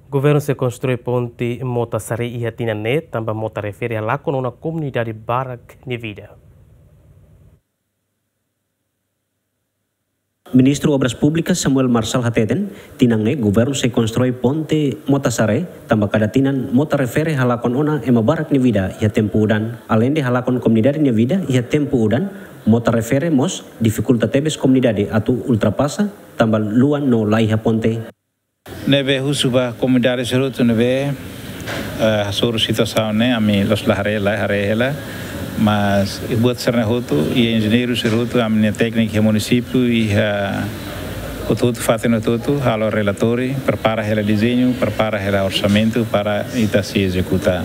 Governo se constrói ponte Mota Sare e Hatinané, também Mota refere a lá com uma comunidade Barak Nevida. Ministro Obras Públicas Samuel Marçal Hateten, tinangne governo se constrói ponte Mota Sare, tambah kada tinan Mota refere halakon ona ema Barak Nevida ia tempo udan. Além de halakon comunidade Nevida ia tempo udan, Mota refere mos dificultatebes comunidade atu ultrapassa, tambah luan no laiha ponte. Neve husuba comunidade serutu neve suru situação né ami los laharela harela mas buat serna hutu e engenheiro serutu ami técnico e município e o tudo fazendo tudo halo relatori prepara hela desenho prepara hela orçamento para ita se executar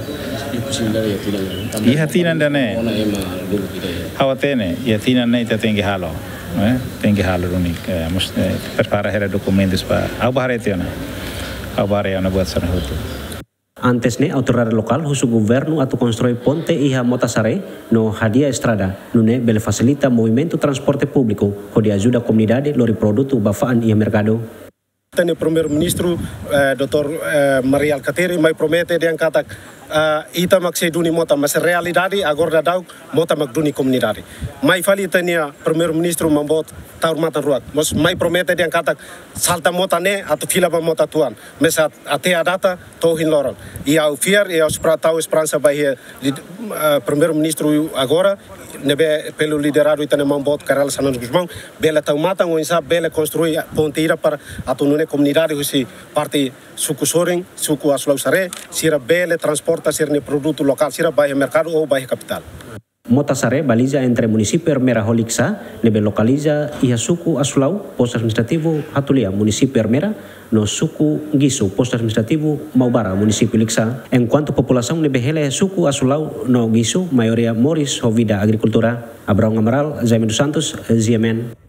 e hatinan dane hawatene e hatinan ne ita tem que halo tem que halo unik prepara hela documentos para abaretiana buat serna hutu. Antes ne autoridade local husu governo atu constrói ponte iha Mota Sare no Hadia Estrada, nune bele facilita movimento transporte público, onde ajuda a comunidade lori produto bafaan iha mercado. O primeiro-ministro, Dr. Maria Alcateri, mai promete de angkata ita maksai duni mota, mas realidade agora dau mota magduni comunidade. Mai fali tania primeiro-ministro mambot taur mata ruak, mas mai promete de angkata salta mota ne atau fila mota tuan, mas até a data tohin lorong. E ao fiar e ao tau esperança vai primeiro-ministro agora nebe pelo liderado itane mambot Carol Sanan Guzmão, bela tau mata ngoinsa bela construir ponteira para atunune comunidade husi parte suku soring, suku Aslau Sare, sira bela transporta sirne produto local sira bairro mercado ou bairro capital. Mota Sare baliza entre município Ermera Holixa, nebe localiza iha suku Aslau, posto administrativo Hatulia, município Ermera, no suku Gisu, posto administrativo Maubara, município Lixa. Enquanto população nebe hele suku Aslau no Gisu, maioria Moris Hovida Agricultura. Abraão Amaral, Jaime dos Santos, ZMN.